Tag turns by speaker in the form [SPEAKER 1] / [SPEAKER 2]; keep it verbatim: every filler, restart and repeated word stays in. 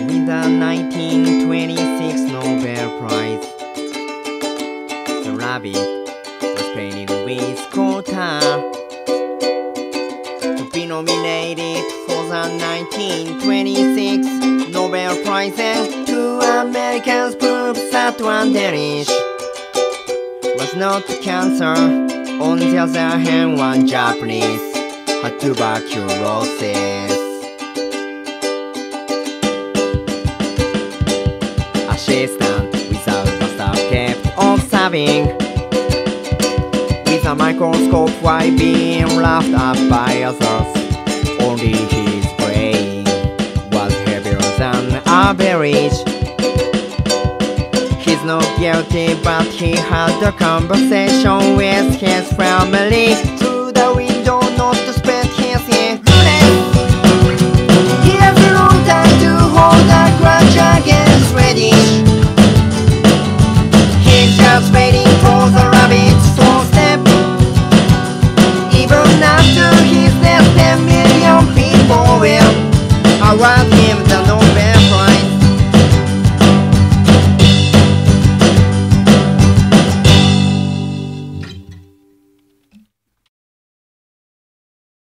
[SPEAKER 1] with the nineteen twenty-six Nobel Prize. The rabbit was painted with Kota to be nominated for the nineteen twenty-six Nobel Prize, and two Americans proved that one dish was not cancer. On the other hand, one Japanese had tuberculosis. Assistant without the staff kept observing with a microscope while being laughed at by others. Only his brain was heavier than average. He's not guilty, but he had a conversation with his family through the window.